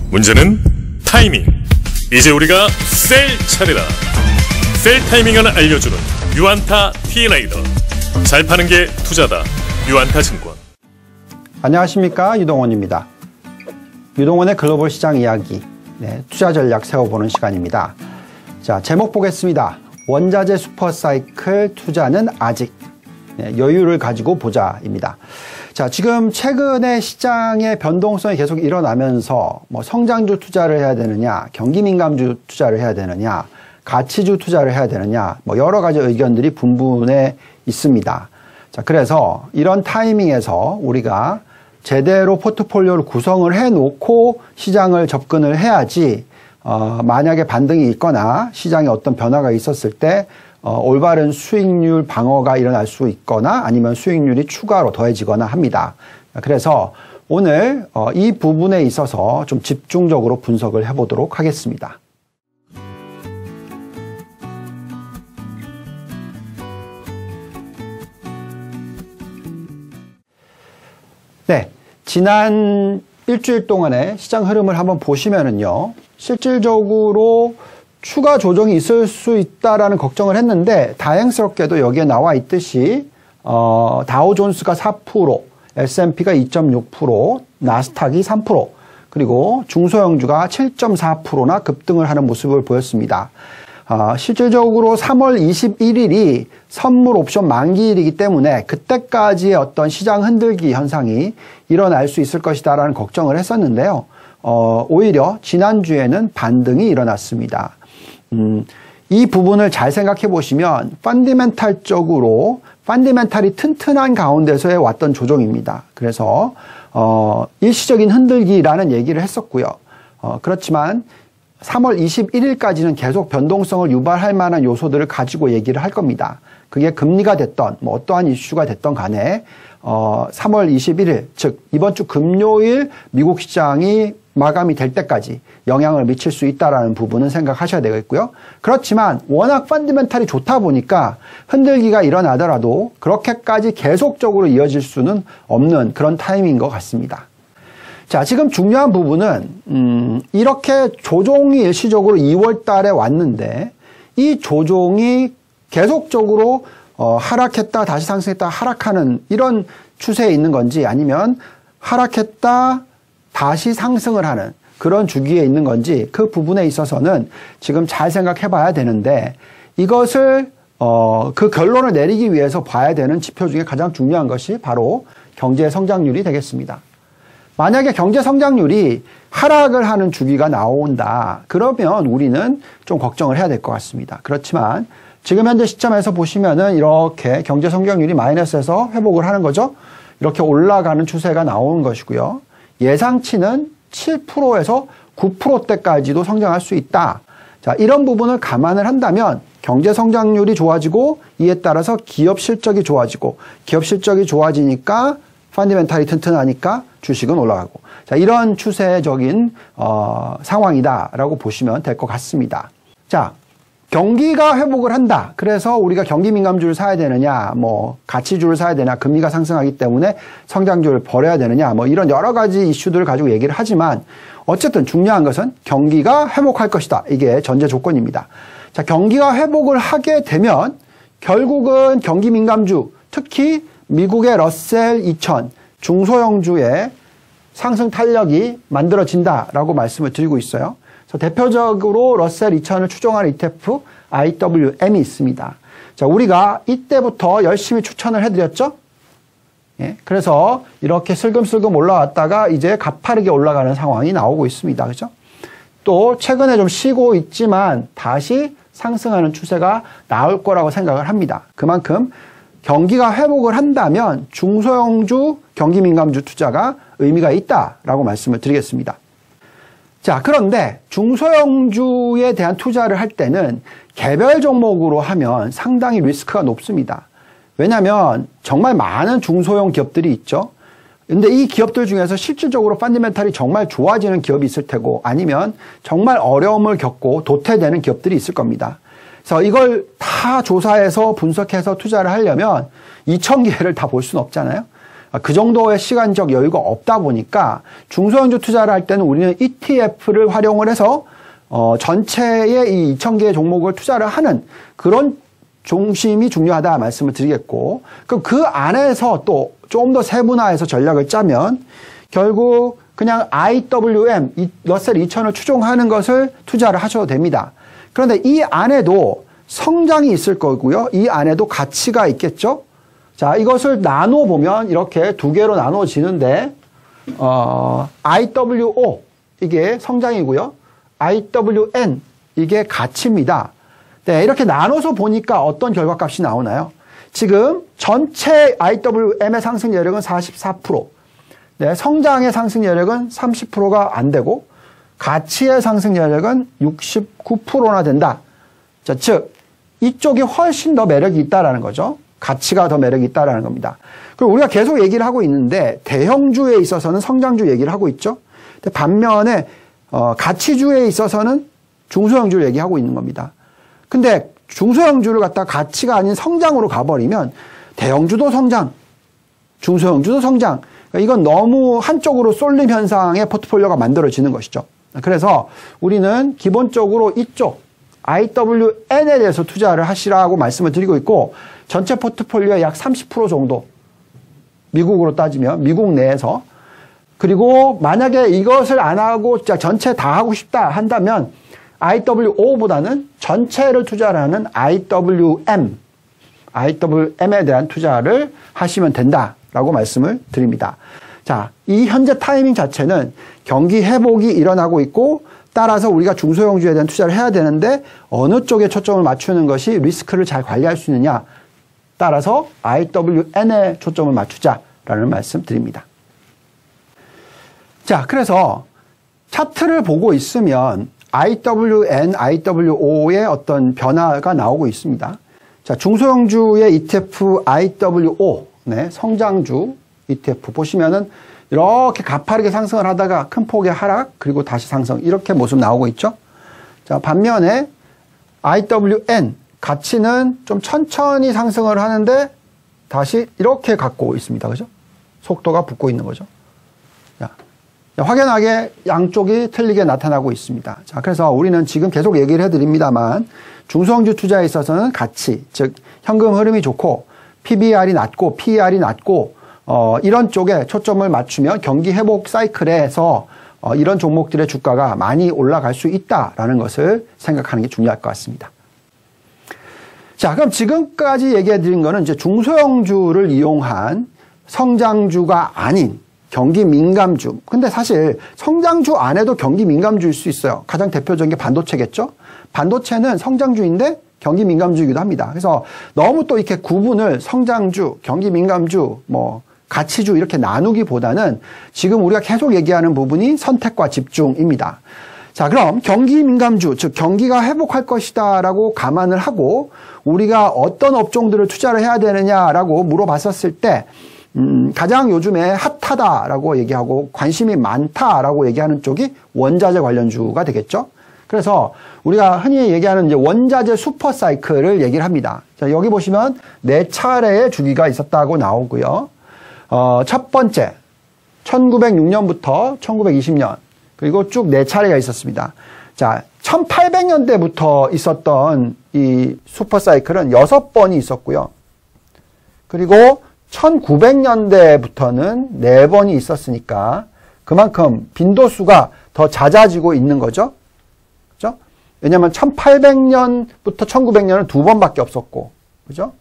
문제는 타이밍. 이제 우리가 셀 차례다. 셀 타이밍을 알려주는 유안타 T레이더. 잘 파는 게 투자다. 유안타증권. 안녕하십니까, 유동원입니다. 유동원의 글로벌 시장 이야기, 투자 전략 세워보는 시간입니다. 자, 제목 보겠습니다. 원자재 슈퍼사이클 투자는 아직 여유를 가지고 보자입니다. 자, 지금 최근에 시장의 변동성이 계속 일어나면서 성장주 투자를 해야 되느냐, 경기민감주 투자를 해야 되느냐, 가치주 투자를 해야 되느냐, 여러 가지 의견들이 분분해 있습니다. 자, 그래서 이런 타이밍에서 우리가 제대로 포트폴리오를 구성을 해놓고 시장을 접근을 해야지, 만약에 반등이 있거나 시장에 어떤 변화가 있었을 때 올바른 수익률 방어가 일어날 수 있거나 아니면 수익률이 추가로 더해지거나 합니다. 그래서 오늘 이 부분에 있어서 좀 집중적으로 분석을 해보도록 하겠습니다. 네, 지난 일주일 동안의 시장 흐름을 한번 보시면은요, 실질적으로 추가 조정이 있을 수 있다라는 걱정을 했는데, 다행스럽게도 여기에 나와 있듯이 다우존스가 4%, S&P가 2.6%, 나스닥이 3%, 그리고 중소형주가 7.4%나 급등을 하는 모습을 보였습니다. 실질적으로 3월 21일이 선물 옵션 만기일이기 때문에 그때까지의 어떤 시장 흔들기 현상이 일어날 수 있을 것이다라는 걱정을 했었는데요. 오히려 지난주에는 반등이 일어났습니다. 이 부분을 잘 생각해 보시면 펀디멘탈적으로 펀디멘탈이 튼튼한 가운데서의 왔던 조정입니다. 그래서 일시적인 흔들기라는 얘기를 했었고요. 그렇지만 3월 21일까지는 계속 변동성을 유발할 만한 요소들을 가지고 얘기를 할 겁니다. 그게 금리가 됐던 어떠한 이슈가 됐던 간에 3월 21일, 즉 이번 주 금요일 미국 시장이 마감이 될 때까지 영향을 미칠 수 있다는 부분은 생각하셔야 되겠고요. 그렇지만 워낙 펀디멘탈이 좋다 보니까 흔들기가 일어나더라도 그렇게까지 계속적으로 이어질 수는 없는 그런 타이밍인 것 같습니다. 자, 지금 중요한 부분은 이렇게 조정이 일시적으로 2월 달에 왔는데 이 조정이 계속적으로 하락했다 다시 상승했다 하락하는 이런 추세에 있는 건지, 아니면 하락했다 다시 상승을 하는 그런 주기에 있는 건지, 그 부분에 있어서는 지금 잘 생각해 봐야 되는데, 이것을 그 결론을 내리기 위해서 봐야 되는 지표 중에 가장 중요한 것이 바로 경제 성장률이 되겠습니다. 만약에 경제 성장률이 하락을 하는 주기가 나온다, 그러면 우리는 좀 걱정을 해야 될 것 같습니다. 그렇지만 지금 현재 시점에서 보시면은 이렇게 경제 성장률이 마이너스에서 회복을 하는 거죠. 이렇게 올라가는 추세가 나오는 것이고요. 예상치는 7%에서 9%대까지도 성장할 수 있다. 자, 이런 부분을 감안을 한다면 경제 성장률이 좋아지고 이에 따라서 기업 실적이 좋아지고, 기업 실적이 좋아지니까 펀디멘탈이 튼튼하니까 주식은 올라가고, 자, 이런 추세적인 상황이다라고 보시면 될 것 같습니다. 자, 경기가 회복을 한다. 그래서 우리가 경기 민감주를 사야 되느냐, 가치주를 사야 되냐, 금리가 상승하기 때문에 성장주를 버려야 되느냐, 이런 여러 가지 이슈들을 가지고 얘기를 하지만, 어쨌든 중요한 것은 경기가 회복할 것이다. 이게 전제 조건입니다. 자, 경기가 회복을 하게 되면 결국은 경기 민감주, 특히 미국의 러셀 2000 중소형주의 상승 탄력이 만들어진다라고 말씀을 드리고 있어요. 그래서 대표적으로 러셀 2000을 추종하는 ETF IWM이 있습니다. 자, 우리가 이때부터 열심히 추천을 해드렸죠. 예, 그래서 이렇게 슬금슬금 올라왔다가 이제 가파르게 올라가는 상황이 나오고 있습니다. 그죠? 또 최근에 좀 쉬고 있지만 다시 상승하는 추세가 나올 거라고 생각을 합니다. 그만큼 경기가 회복을 한다면 중소형주, 경기민감주 투자가 의미가 있다라고 말씀을 드리겠습니다. 자, 그런데 중소형주에 대한 투자를 할 때는 개별 종목으로 하면 상당히 리스크가 높습니다. 왜냐하면 정말 많은 중소형 기업들이 있죠. 근데 이 기업들 중에서 실질적으로 펀디멘탈이 정말 좋아지는 기업이 있을 테고, 아니면 정말 어려움을 겪고 도태되는 기업들이 있을 겁니다. 그래서 이걸 다 조사해서 분석해서 투자를 하려면 2,000개를 다 볼 수는 없잖아요. 그 정도의 시간적 여유가 없다 보니까 중소형주 투자를 할 때는 우리는 ETF를 활용을 해서 전체의 이 2,000개의 종목을 투자를 하는 그런 중심이 중요하다 말씀을 드리겠고, 그 안에서 또 좀 더 세분화해서 전략을 짜면 결국 그냥 IWM, 러셀 2000을 추종하는 것을 투자를 하셔도 됩니다. 그런데 이 안에도 성장이 있을 거고요. 이 안에도 가치가 있겠죠. 자, 이것을 나눠보면 이렇게 두 개로 나눠지는데 IWO 이게 성장이고요. IWN 이게 가치입니다. 네, 이렇게 나눠서 보니까 어떤 결과값이 나오나요? 지금 전체 IWM의 상승 여력은 44%, 네, 성장의 상승 여력은 30%가 안 되고 가치의 상승 여력은 69%나 된다. 자, 즉 이쪽이 훨씬 더 매력이 있다라는 거죠. 가치가 더 매력이 있다라는 겁니다. 그리고 우리가 계속 얘기를 하고 있는데 대형주에 있어서는 성장주 얘기를 하고 있죠. 근데 반면에 가치주에 있어서는 중소형주를 얘기하고 있는 겁니다. 근데 중소형주를 갖다 가치가 아닌 성장으로 가버리면 대형주도 성장, 중소형주도 성장. 그러니까 이건 너무 한쪽으로 쏠림 현상의 포트폴리오가 만들어지는 것이죠. 그래서 우리는 기본적으로 이쪽 IWN에 대해서 투자를 하시라고 말씀을 드리고 있고, 전체 포트폴리오의 약 30% 정도, 미국으로 따지면 미국 내에서, 그리고 만약에 이것을 안 하고 전체 다 하고 싶다 한다면 IWO보다는 전체를 투자를 하는 IWM에 대한 투자를 하시면 된다라고 말씀을 드립니다. 자, 이 현재 타이밍 자체는 경기 회복이 일어나고 있고, 따라서 우리가 중소형주에 대한 투자를 해야 되는데 어느 쪽에 초점을 맞추는 것이 리스크를 잘 관리할 수 있느냐, 따라서 IWN에 초점을 맞추자라는 말씀 드립니다. 자, 그래서 차트를 보고 있으면 IWN, IWO의 어떤 변화가 나오고 있습니다. 자, 중소형주의 ETF IWO, 네, 성장주 ETF 보시면은 이렇게 가파르게 상승을 하다가 큰 폭의 하락, 그리고 다시 상승, 이렇게 모습 나오고 있죠. 자, 반면에 IWN 가치는 좀 천천히 상승을 하는데 다시 이렇게 갖고 있습니다. 그죠? 속도가 붙고 있는 거죠. 자, 확연하게 양쪽이 틀리게 나타나고 있습니다. 자, 그래서 우리는 지금 계속 얘기를 해드립니다만 중소형주 투자에 있어서는 가치, 즉 현금 흐름이 좋고 PBR이 낮고 PER이 낮고 이런 쪽에 초점을 맞추면 경기 회복 사이클에서 이런 종목들의 주가가 많이 올라갈 수 있다라는 것을 생각하는 게 중요할 것 같습니다. 자, 그럼 지금까지 얘기해 드린 거는 이제 중소형주를 이용한 성장주가 아닌 경기 민감주. 근데 사실 성장주 안에도 경기 민감주일 수 있어요. 가장 대표적인 게 반도체겠죠? 반도체는 성장주인데 경기 민감주이기도 합니다. 그래서 너무 또 이렇게 구분을 성장주, 경기 민감주, 가치주 이렇게 나누기보다는 지금 우리가 계속 얘기하는 부분이 선택과 집중입니다. 자, 그럼 경기 민감주, 즉 경기가 회복할 것이다라고 감안을 하고 우리가 어떤 업종들을 투자를 해야 되느냐라고 물어봤었을 때 가장 요즘에 핫하다라고 얘기하고 관심이 많다라고 얘기하는 쪽이 원자재 관련주가 되겠죠. 그래서 우리가 흔히 얘기하는 이제 원자재 슈퍼 사이클을 얘기를 합니다. 자, 여기 보시면 4차례의 주기가 있었다고 나오고요. 첫 번째 1906년부터 1920년, 그리고 쭉 4차례가 있었습니다. 자, 1800년대부터 있었던 이 슈퍼 사이클은 6번이 있었고요. 그리고 1900년대부터는 4번이 있었으니까 그만큼 빈도수가 더 잦아지고 있는 거죠. 그죠? 왜냐하면 1800년부터 1900년은 2번밖에 없었고, 그죠?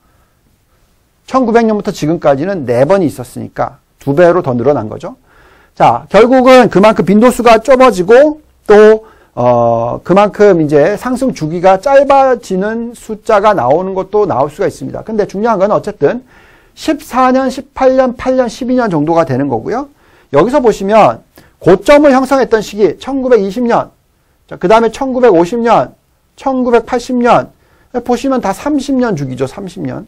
1900년부터 지금까지는 4번이 있었으니까 2배로 더 늘어난 거죠. 자, 결국은 그만큼 빈도수가 좁아지고 또 그만큼 이제 상승 주기가 짧아지는 숫자가 나오는 것도 나올 수가 있습니다. 근데 중요한 건 어쨌든 14년, 18년, 8년, 12년 정도가 되는 거고요. 여기서 보시면 고점을 형성했던 시기 1920년, 그 다음에 1950년, 1980년 보시면 다 30년 주기죠. 30년.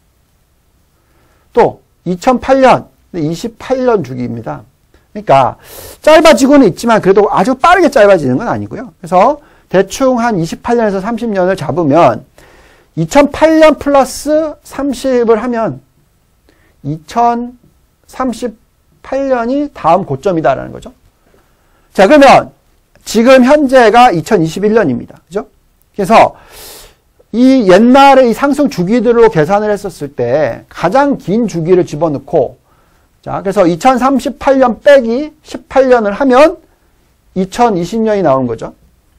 또 2008년, 28년 주기입니다. 그러니까 짧아지고는 있지만 그래도 아주 빠르게 짧아지는 건 아니고요. 그래서 대충 한 28년에서 30년을 잡으면 2008년 플러스 30을 하면 2038년이 다음 고점이다라는 거죠. 자, 그러면 지금 현재가 2021년입니다. 그죠? 그래서 이 옛날의 이 상승 주기들로 계산을 했었을 때 가장 긴 주기를 집어넣고, 자, 그래서 2038년 빼기 18년을 하면 2020년이 나오는 거죠.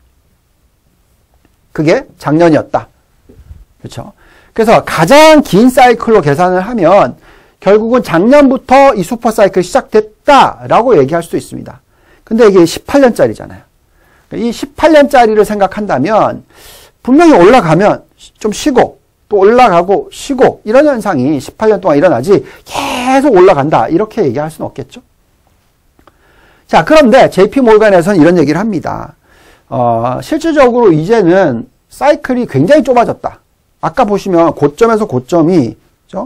그게 작년이었다. 그렇죠? 그래서 가장 긴 사이클로 계산을 하면 결국은 작년부터 이 슈퍼 사이클이 시작됐다라고 얘기할 수 있습니다. 근데 이게 18년짜리잖아요. 이 18년짜리를 생각한다면 분명히 올라가면 좀 쉬고 또 올라가고 쉬고 이런 현상이 18년 동안 일어나지 계속 올라간다 이렇게 얘기할 수는 없겠죠. 자, 그런데 JP모간에서는 이런 얘기를 합니다. 실질적으로 이제는 사이클이 굉장히 좁아졌다. 아까 보시면 고점에서 고점이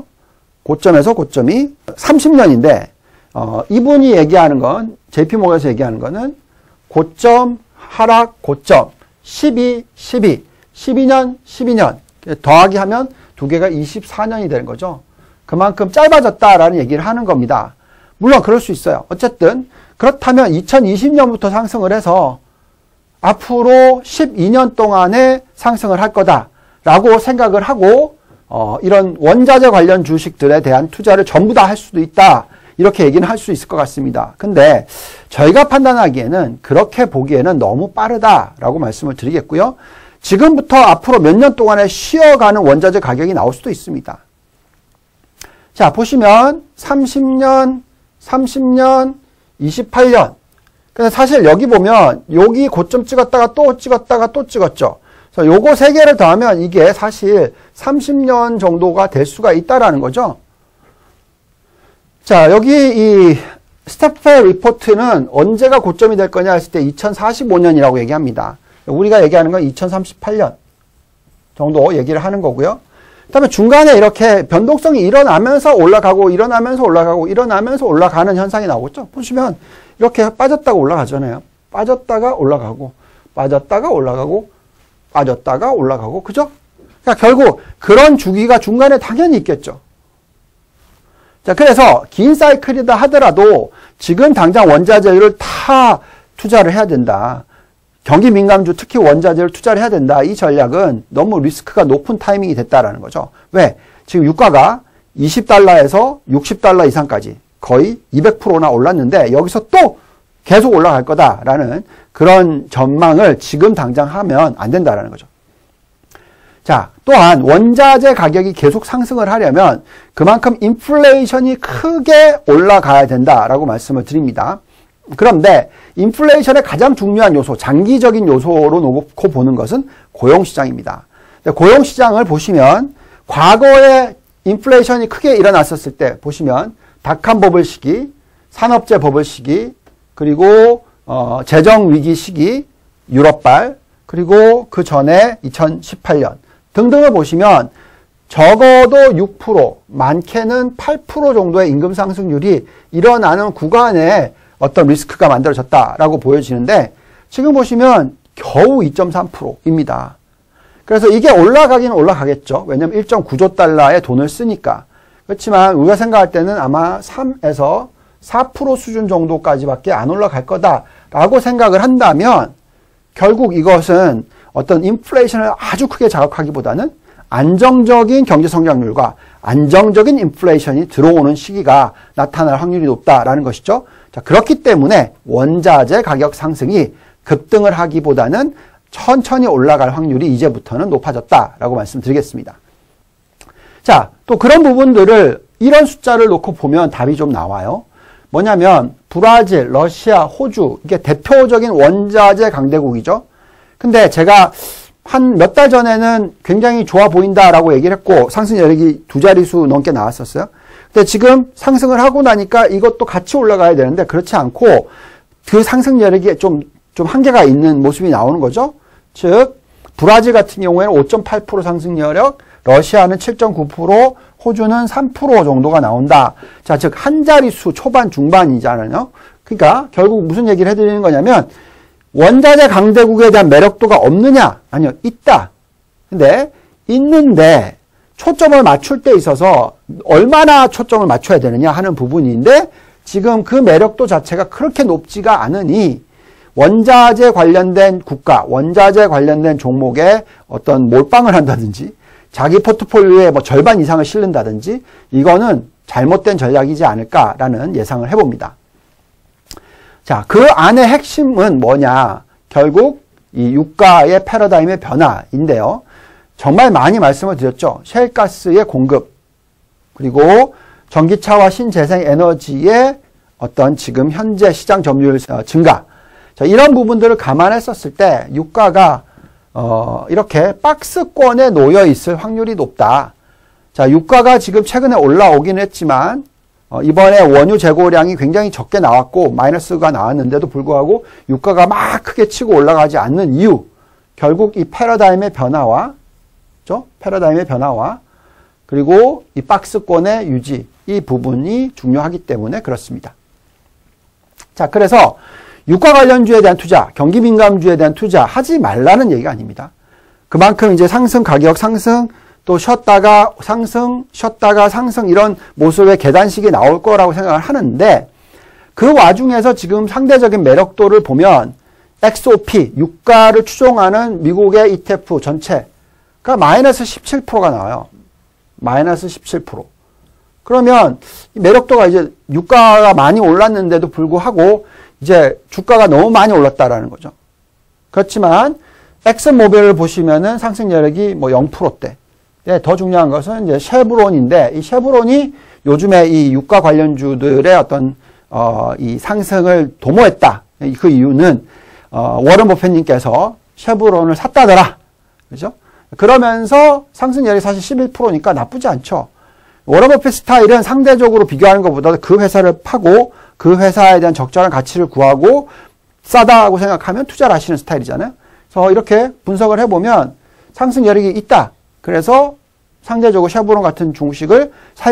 30년인데 이분이 얘기하는 건 JP모간에서 얘기하는 거는 고점, 하락, 고점 12, 12년 더하기 하면 두 개가 24년이 되는 거죠. 그만큼 짧아졌다라는 얘기를 하는 겁니다. 물론 그럴 수 있어요. 어쨌든 그렇다면 2020년부터 상승을 해서 앞으로 12년 동안에 상승을 할 거다라고 생각을 하고 이런 원자재 관련 주식들에 대한 투자를 전부 다 할 수도 있다. 이렇게 얘기는 할 수 있을 것 같습니다. 근데 저희가 판단하기에는 그렇게 보기에는 너무 빠르다라고 말씀을 드리겠고요. 지금부터 앞으로 몇 년 동안에 쉬어가는 원자재 가격이 나올 수도 있습니다. 자, 보시면 30년, 28년. 근데 사실 여기 보면 여기 고점 찍었다가 또 찍었죠. 그래서 요거 세 개를 더하면 이게 사실 30년 정도가 될 수가 있다라는 거죠. 자, 여기 이 스태프의 리포트는 언제가 고점이 될 거냐 했을 때 2045년이라고 얘기합니다. 우리가 얘기하는 건 2038년 정도 얘기를 하는 거고요. 그 다음에 중간에 이렇게 변동성이 일어나면서 올라가고 일어나면서 올라가는 현상이 나오겠죠. 보시면 이렇게 빠졌다가 올라가잖아요. 빠졌다가 올라가고 그죠? 그러니까 결국 그런 주기가 중간에 당연히 있겠죠. 자, 그래서 긴 사이클이다 하더라도 지금 당장 원자재를 다 투자를 해야 된다. 경기 민감주 특히 원자재를 투자를 해야 된다. 이 전략은 너무 리스크가 높은 타이밍이 됐다라는 거죠. 왜? 지금 유가가 20달러에서 60달러 이상까지 거의 200%나 올랐는데 여기서 또 계속 올라갈 거다라는 그런 전망을 지금 당장 하면 안 된다라는 거죠. 자, 또한 원자재 가격이 계속 상승을 하려면 그만큼 인플레이션이 크게 올라가야 된다라고 말씀을 드립니다. 그런데 인플레이션의 가장 중요한 요소, 장기적인 요소로 놓고 보는 것은 고용시장입니다. 고용시장을 보시면 과거에 인플레이션이 크게 일어났었을 때 보시면 닷컴 버블 시기, 산업재 버블 시기, 그리고 재정위기 시기, 유럽발, 그리고 그 전에 2018년 등등을 보시면 적어도 6%, 많게는 8% 정도의 임금 상승률이 일어나는 구간에 어떤 리스크가 만들어졌다라고 보여지는데 지금 보시면 겨우 2.3%입니다. 그래서 이게 올라가긴 올라가겠죠. 왜냐하면 1.9조 달러의 돈을 쓰니까. 그렇지만 우리가 생각할 때는 아마 3에서 4% 수준 정도까지밖에 안 올라갈 거다라고 생각을 한다면 결국 이것은 어떤 인플레이션을 아주 크게 자극하기보다는 안정적인 경제 성장률과 안정적인 인플레이션이 들어오는 시기가 나타날 확률이 높다라는 것이죠. 자, 그렇기 때문에 원자재 가격 상승이 급등을 하기보다는 천천히 올라갈 확률이 이제부터는 높아졌다라고 말씀드리겠습니다. 자, 또 그런 부분들을 이런 숫자를 놓고 보면 답이 좀 나와요. 뭐냐면 브라질, 러시아, 호주 이게 대표적인 원자재 강대국이죠. 근데 제가 한 몇 달 전에는 굉장히 좋아 보인다라고 얘기를 했고 상승 여력이 2자릿수 넘게 나왔었어요. 근데 지금 상승을 하고 나니까 이것도 같이 올라가야 되는데 그렇지 않고 그 상승 여력이 좀 한계가 있는 모습이 나오는 거죠. 즉 브라질 같은 경우에는 5.8% 상승 여력, 러시아는 7.9%, 호주는 3% 정도가 나온다. 자, 즉 한 자릿수 초반 중반이잖아요. 그러니까 결국 무슨 얘기를 해드리는 거냐면 원자재 강대국에 대한 매력도가 없느냐? 아니요, 있다. 근데 있는데 초점을 맞출 때 있어서 얼마나 초점을 맞춰야 되느냐 하는 부분인데 지금 그 매력도 자체가 그렇게 높지가 않으니 원자재 관련된 국가, 원자재 관련된 종목에 어떤 몰빵을 한다든지 자기 포트폴리오의 뭐 절반 이상을 실른다든지 이거는 잘못된 전략이지 않을까라는 예상을 해봅니다. 자, 그 안의 핵심은 뭐냐? 결국 이 유가의 패러다임의 변화인데요. 정말 많이 말씀을 드렸죠. 셰일가스의 공급, 그리고 전기차와 신재생에너지의 어떤 지금 현재 시장 점유율 증가. 자, 이런 부분들을 감안했었을 때 유가가 이렇게 박스권에 놓여 있을 확률이 높다. 자, 유가가 지금 최근에 올라오긴 했지만 이번에 원유 재고량이 굉장히 적게 나왔고 마이너스가 나왔는데도 불구하고 유가가 막 크게 치고 올라가지 않는 이유, 결국 이 패러다임의 변화와 그리고 이 박스권의 유지, 이 부분이 중요하기 때문에 그렇습니다. 자, 그래서 유가 관련주에 대한 투자, 경기 민감주에 대한 투자 하지 말라는 얘기가 아닙니다. 그만큼 이제 상승, 가격 상승, 또 쉬었다가 상승, 쉬었다가 상승 이런 모습의 계단식이 나올 거라고 생각을 하는데 그 와중에서 지금 상대적인 매력도를 보면 XOP, 유가를 추종하는 미국의 ETF 전체가 마이너스 17%가 나와요. 마이너스 17%. 그러면 매력도가 이제 유가가 많이 올랐는데도 불구하고 이제 주가가 너무 많이 올랐다라는 거죠. 그렇지만 엑슨모빌을 보시면은 상승 여력이 뭐 0%대. 네, 더 중요한 것은 이제 쉐브론인데 이 쉐브론이 요즘에 이 유가 관련주들의 어떤 이 상승을 도모했다. 그 이유는 워런 버핏님께서 쉐브론을 샀다더라. 그죠? 그러면서 상승률이 사실 11%니까 나쁘지 않죠. 워런 버핏 스타일은 상대적으로 비교하는 것보다 그 회사를 파고 그 회사에 대한 적절한 가치를 구하고 싸다고 생각하면 투자를 하시는 스타일이잖아요. 그래서 이렇게 분석을 해보면 상승 여력이 있다. 그래서 상대적으로 쉐브론 같은 중식을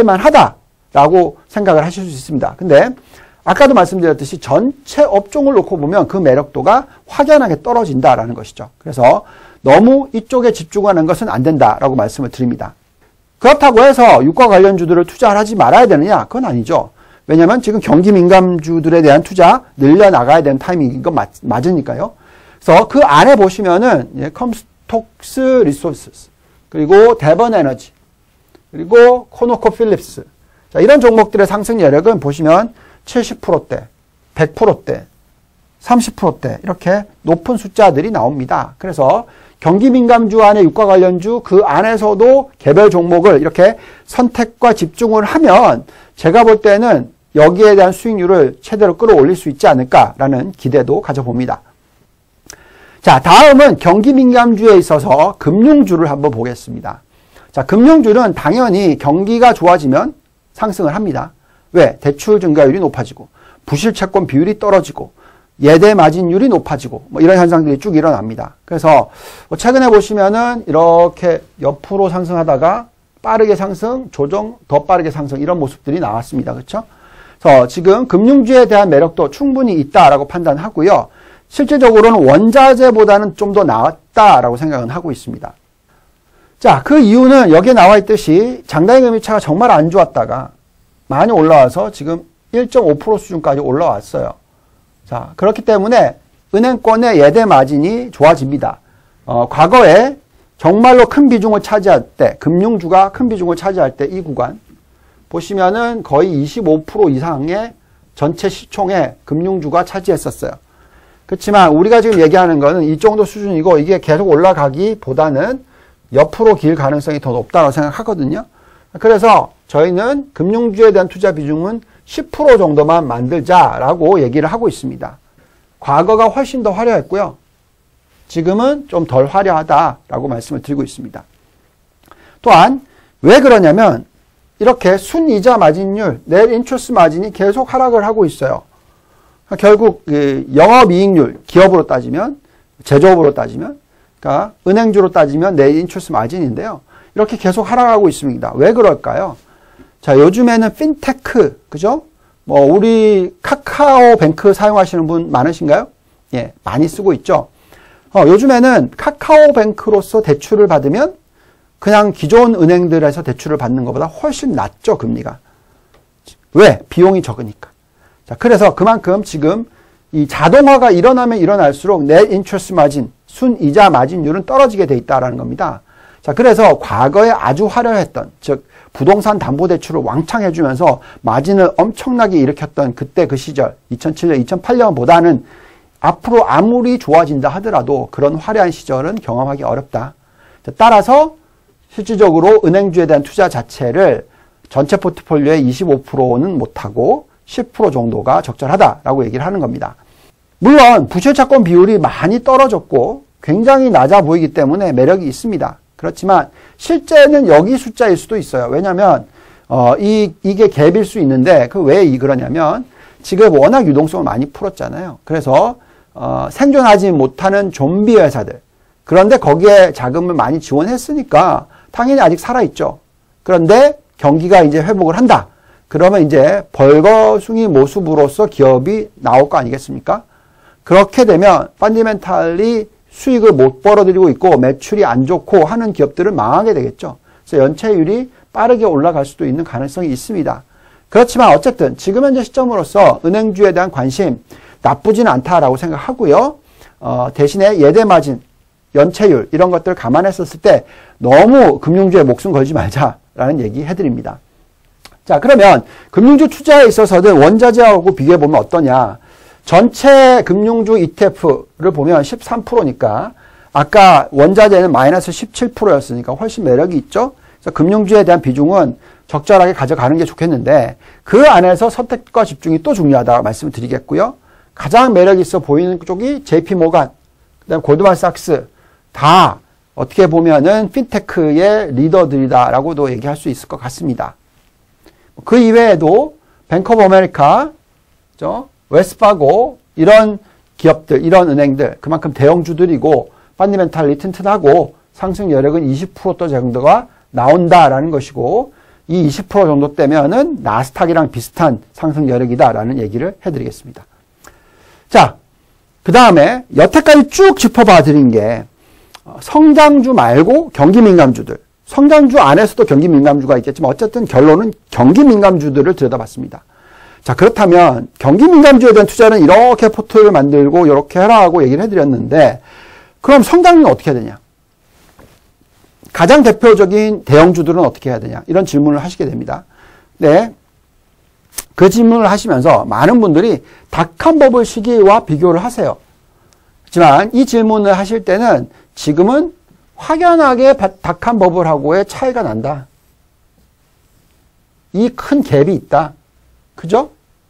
살만하다라고 생각을 하실 수 있습니다. 근데 아까도 말씀드렸듯이 전체 업종을 놓고 보면 그 매력도가 확연하게 떨어진다라는 것이죠. 그래서 너무 이쪽에 집중하는 것은 안 된다라고 말씀을 드립니다. 그렇다고 해서 유가 관련주들을 투자를 하지 말아야 되느냐? 그건 아니죠. 왜냐하면 지금 경기 민감주들에 대한 투자 늘려나가야 되는 타이밍인 건 맞으니까요. 그래서 그 안에 보시면은 컴스톡스 리소스스, 그리고 대번 에너지, 그리고 코노코 필립스. 자, 이런 종목들의 상승 여력은 보시면 70%대, 100%대, 30%대 이렇게 높은 숫자들이 나옵니다. 그래서 경기 민감주 안에 유가 관련주 그 안에서도 개별 종목을 이렇게 선택과 집중을 하면 제가 볼 때는 여기에 대한 수익률을 최대로 끌어올릴 수 있지 않을까라는 기대도 가져봅니다. 자, 다음은 경기 민감주에 있어서 금융주를 한번 보겠습니다. 자, 금융주는 당연히 경기가 좋아지면 상승을 합니다. 왜? 대출 증가율이 높아지고 부실 채권 비율이 떨어지고 예대 마진율이 높아지고 뭐 이런 현상들이 쭉 일어납니다. 그래서 최근에 보시면은 이렇게 옆으로 상승하다가 빠르게 상승, 조정, 더 빠르게 상승 이런 모습들이 나왔습니다. 그렇죠? 그래서 지금 금융주에 대한 매력도 충분히 있다라고 판단하고요. 실질적으로는 원자재보다는 좀 더 나았다라고 생각은 하고 있습니다. 자, 그 이유는 여기에 나와 있듯이 장단기 금리차가 정말 안 좋았다가 많이 올라와서 지금 1.5% 수준까지 올라왔어요. 자, 그렇기 때문에 은행권의 예대 마진이 좋아집니다. 과거에 정말로 큰 비중을 차지할 때, 금융주가 큰 비중을 차지할 때 이 구간 보시면은 거의 25% 이상의 전체 시총에 금융주가 차지했었어요. 그렇지만 우리가 지금 얘기하는 거는 이 정도 수준이고 이게 계속 올라가기보다는 옆으로 길 가능성이 더 높다고 생각하거든요. 그래서 저희는 금융주에 대한 투자 비중은 10% 정도만 만들자라고 얘기를 하고 있습니다. 과거가 훨씬 더 화려했고요. 지금은 좀 덜 화려하다라고 말씀을 드리고 있습니다. 또한 왜 그러냐면 이렇게 순이자 마진율, 넷 인트러스트 마진이 계속 하락을 하고 있어요. 결국 영업이익률, 기업으로 따지면, 제조업으로 따지면, 그러니까 은행주로 따지면 넷 인트러스트 마진인데요. 이렇게 계속 하락하고 있습니다. 왜 그럴까요? 자, 요즘에는 핀테크, 그죠? 뭐, 우리 카카오뱅크 사용하시는 분 많으신가요? 예, 많이 쓰고 있죠. 요즘에는 카카오뱅크로서 대출을 받으면 그냥 기존 은행들에서 대출을 받는 것보다 훨씬 낮죠, 금리가. 왜? 비용이 적으니까. 자, 그래서 그만큼 지금 이 자동화가 일어나면 일어날수록 net interest margin, 순이자 마진율은 떨어지게 돼 있다라는 겁니다. 자, 그래서 과거에 아주 화려했던, 즉 부동산 담보대출을 왕창 해주면서 마진을 엄청나게 일으켰던 그때 그 시절 2007년, 2008년보다는 앞으로 아무리 좋아진다 하더라도 그런 화려한 시절은 경험하기 어렵다. 자, 따라서 실질적으로 은행주에 대한 투자 자체를 전체 포트폴리오의 25%는 못하고 10% 정도가 적절하다라고 얘기를 하는 겁니다. 물론 부실차권 비율이 많이 떨어졌고 굉장히 낮아 보이기 때문에 매력이 있습니다. 그렇지만 실제는 여기 숫자일 수도 있어요. 왜냐하면 이게 갭일 수 있는데 왜 그러냐면 지금 워낙 유동성을 많이 풀었잖아요. 그래서 생존하지 못하는 좀비 회사들, 그런데 거기에 자금을 많이 지원했으니까 당연히 아직 살아있죠. 그런데 경기가 이제 회복을 한다. 그러면 이제 벌거숭이 모습으로서 기업이 나올 거 아니겠습니까? 그렇게 되면 펀디멘탈리 수익을 못 벌어들이고 있고 매출이 안 좋고 하는 기업들은 망하게 되겠죠. 그래서 연체율이 빠르게 올라갈 수도 있는 가능성이 있습니다. 그렇지만 어쨌든 지금 현재 시점으로서 은행주에 대한 관심 나쁘지는 않다라고 생각하고요. 대신에 예대마진, 연체율 이런 것들을 감안했었을 때 너무 금융주에 목숨 걸지 말자라는 얘기 해드립니다. 자, 그러면 금융주 투자에 있어서는 원자재하고 비교해보면 어떠냐. 전체 금융주 ETF를 보면 13%니까 아까 원자재는 마이너스 17%였으니까 훨씬 매력이 있죠. 그래서 금융주에 대한 비중은 적절하게 가져가는 게 좋겠는데 그 안에서 선택과 집중이 또 중요하다고 말씀을 드리겠고요. 가장 매력 있어 보이는 쪽이 JP모간, 그다음 골드만삭스 다 어떻게 보면은 핀테크의 리더들이다라고도 얘기할 수 있을 것 같습니다. 그 이외에도 뱅크 오브 아메리카, 웨스파고 이런 기업들, 이런 은행들 그만큼 대형주들이고 펀디멘탈리 튼튼하고 상승 여력은 20% 정도가 나온다라는 것이고 이 20% 정도 되면은 나스닥이랑 비슷한 상승 여력이다라는 얘기를 해드리겠습니다. 자, 그 다음에 여태까지 쭉 짚어봐 드린 게 성장주 말고 경기 민감주들, 성장주 안에서도 경기 민감주가 있겠지만 어쨌든 결론은 경기 민감주들을 들여다봤습니다. 자, 그렇다면 경기 민감주에 대한 투자는 이렇게 포트를 만들고 이렇게 해라 하고 얘기를 해드렸는데 그럼 성장주는 어떻게 해야 되냐? 가장 대표적인 대형주들은 어떻게 해야 되냐? 이런 질문을 하시게 됩니다. 네, 그 질문을 하시면서 많은 분들이 닷컴 버블 시기와 비교를 하세요. 하지만 이 질문을 하실 때는 지금은 확연하게 닷컴 버블하고의 차이가 난다. 이 큰 갭이 있다. 그죠?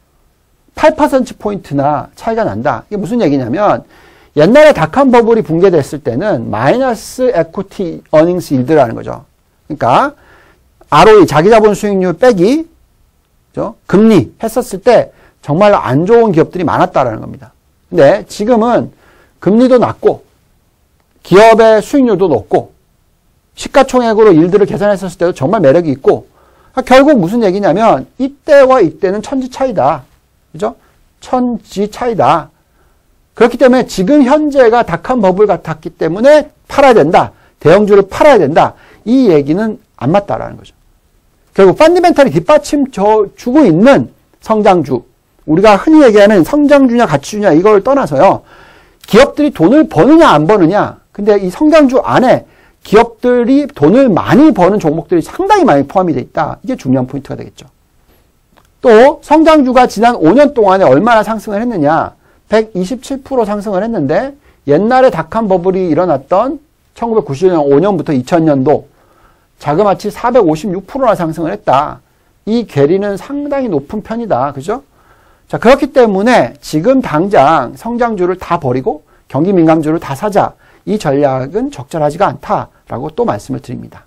8%포인트나 차이가 난다. 이게 무슨 얘기냐면 옛날에 닷컴 버블이 붕괴됐을 때는 마이너스 에쿠티 어닝스 일드라는 거죠. 그러니까 ROE, 자기자본 수익률 빼기 금리 했었을 때 정말 안 좋은 기업들이 많았다라는 겁니다. 근데 지금은 금리도 낮고 기업의 수익률도 높고 시가총액으로 일들을 계산했었을 때도 정말 매력이 있고 결국 무슨 얘기냐면 이때와 이때는 천지 차이다. 그죠? 천지 차이다. 그렇기 때문에 지금 현재가 닷컴 버블 같았기 때문에 팔아야 된다. 대형주를 팔아야 된다. 이 얘기는 안 맞다라는 거죠. 결국 펀디멘탈이 뒷받침 주고 있는 성장주, 우리가 흔히 얘기하는 성장주냐 가치주냐 이걸 떠나서요. 기업들이 돈을 버느냐 안 버느냐. 근데 이 성장주 안에 기업들이 돈을 많이 버는 종목들이 상당히 많이 포함이 돼 있다. 이게 중요한 포인트가 되겠죠. 또 성장주가 지난 5년 동안에 얼마나 상승을 했느냐. 127% 상승을 했는데 옛날에 닷컴 버블이 일어났던 1990년 5년부터 2000년도 자그마치 456%나 상승을 했다. 이 괴리는 상당히 높은 편이다. 그죠? 자, 그렇기 때문에 지금 당장 성장주를 다 버리고 경기 민감주를 다 사자. 이 전략은 적절하지가 않다라고 또 말씀을 드립니다.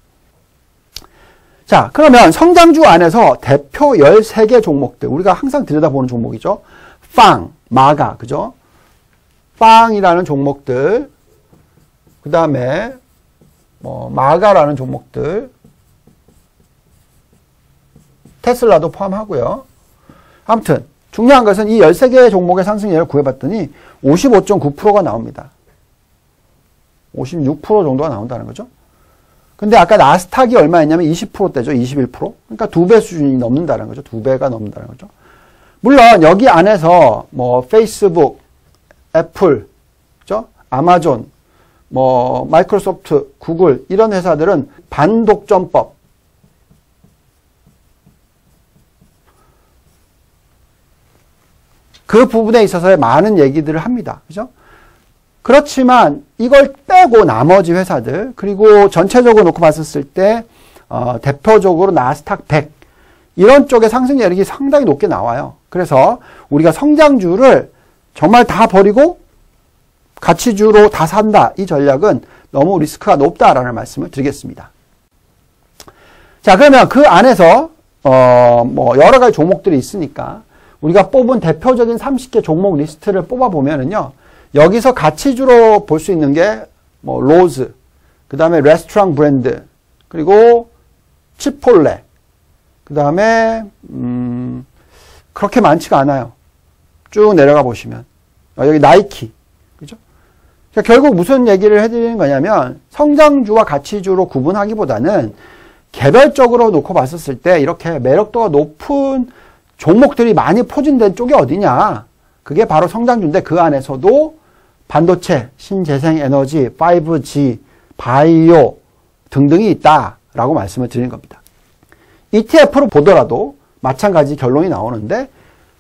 자, 그러면 성장주 안에서 대표 13개 종목들, 우리가 항상 들여다보는 종목이죠. 빵, 마가, 그죠? 빵이라는 종목들, 그 다음에 마가라는 종목들, 테슬라도 포함하고요. 아무튼 중요한 것은 이 13개의 종목의 상승률을 구해봤더니 55.9%가 나옵니다. 56% 정도가 나온다는 거죠. 근데 아까 나스닥이 얼마였냐면 20%대죠. 21%. 그러니까 2배 수준이 넘는다는 거죠. 2배가 넘는다는 거죠. 물론 여기 안에서 뭐 페이스북, 애플, 그죠? 아마존, 뭐 마이크로소프트, 구글 이런 회사들은 반독점법 그 부분에 있어서의 많은 얘기들을 합니다. 그죠? 그렇지만 이걸 빼고 나머지 회사들 그리고 전체적으로 놓고 봤었을 때 대표적으로 나스닥 100 이런 쪽의 상승률이 상당히 높게 나와요. 그래서 우리가 성장주를 정말 다 버리고 가치주로 다 산다. 이 전략은 너무 리스크가 높다라는 말씀을 드리겠습니다. 자, 그러면 그 안에서 뭐 여러 가지 종목들이 있으니까 우리가 뽑은 대표적인 30개 종목 리스트를 뽑아보면은요. 여기서 가치주로 볼 수 있는 게 뭐 로즈, 그 다음에 레스토랑 브랜드, 그리고 치폴레, 그 다음에 그렇게 많지가 않아요. 쭉 내려가 보시면 여기 나이키, 그죠? 그러니까 결국 무슨 얘기를 해드리는 거냐면 성장주와 가치주로 구분하기보다는 개별적으로 놓고 봤었을 때 이렇게 매력도가 높은 종목들이 많이 포진된 쪽이 어디냐? 그게 바로 성장주인데 그 안에서도 반도체, 신재생에너지, 5G, 바이오 등등이 있다라고 말씀을 드리는 겁니다. ETF로 보더라도 마찬가지 결론이 나오는데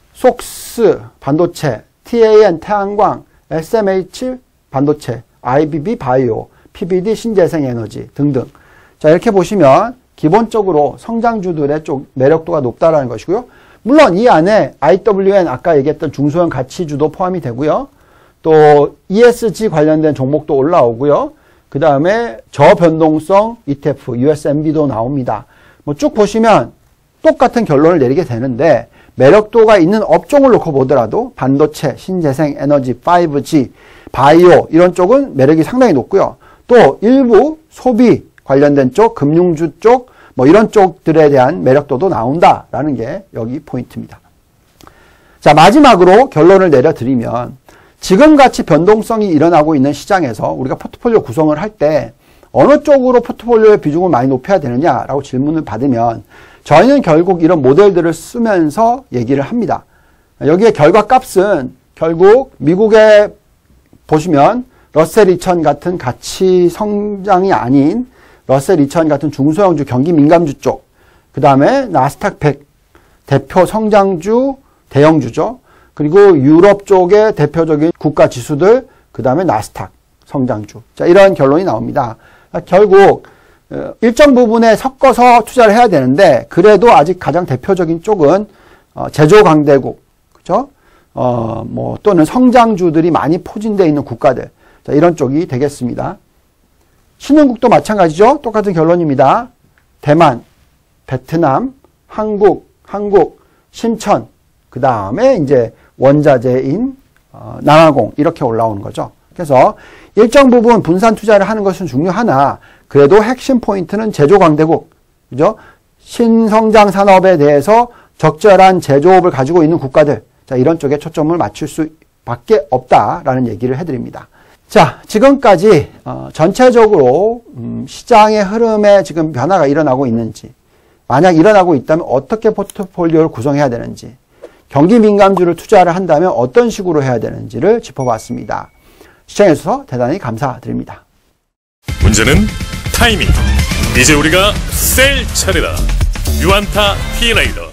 속스 반도체, TAN 태양광, SMH 반도체, IBB 바이오, PBD 신재생에너지 등등. 자, 이렇게 보시면 기본적으로 성장주들의 쪽 매력도가 높다라는 것이고요. 물론 이 안에 IWN 아까 얘기했던 중소형 가치주도 포함이 되고요. 또 ESG 관련된 종목도 올라오고요. 그 다음에 저변동성 ETF, USMB도 나옵니다. 뭐 쭉 보시면 똑같은 결론을 내리게 되는데 매력도가 있는 업종을 놓고 보더라도 반도체, 신재생에너지, 5G, 바이오 이런 쪽은 매력이 상당히 높고요. 또 일부 소비 관련된 쪽, 금융주 쪽 뭐 이런 쪽들에 대한 매력도도 나온다라는 게 여기 포인트입니다. 자, 마지막으로 결론을 내려드리면 지금같이 변동성이 일어나고 있는 시장에서 우리가 포트폴리오 구성을 할 때 어느 쪽으로 포트폴리오의 비중을 많이 높여야 되느냐라고 질문을 받으면 저희는 결국 이런 모델들을 쓰면서 얘기를 합니다. 여기에 결과값은 결국 미국에 보시면 러셀 2000 같은 가치 성장이 아닌 러셀 2000 같은 중소형주, 경기 민감주 쪽, 그 다음에 나스닥 100 대표 성장주, 대형주죠. 그리고 유럽 쪽의 대표적인 국가 지수들, 그 다음에 나스닥 성장주. 자, 이런 결론이 나옵니다. 결국 일정 부분에 섞어서 투자를 해야 되는데 그래도 아직 가장 대표적인 쪽은 제조 강대국, 그죠? 뭐 또는 성장주들이 많이 포진되어 있는 국가들. 자, 이런 쪽이 되겠습니다. 신흥국도 마찬가지죠. 똑같은 결론입니다. 대만, 베트남, 한국, 신천, 그 다음에 이제 원자재인 남아공 이렇게 올라오는 거죠. 그래서 일정 부분 분산 투자를 하는 것은 중요하나 그래도 핵심 포인트는 제조 강대국, 그죠? 신성장 산업에 대해서 적절한 제조업을 가지고 있는 국가들, 자, 이런 쪽에 초점을 맞출 수밖에 없다라는 얘기를 해드립니다. 자, 지금까지 전체적으로 시장의 흐름에 지금 변화가 일어나고 있는지, 만약 일어나고 있다면 어떻게 포트폴리오를 구성해야 되는지, 경기 민감주를 투자를 한다면 어떤 식으로 해야 되는지를 짚어봤습니다. 시청해주셔서 대단히 감사드립니다. 문제는 타이밍. 이제 우리가 셀 차례다. 유안타 T레이더.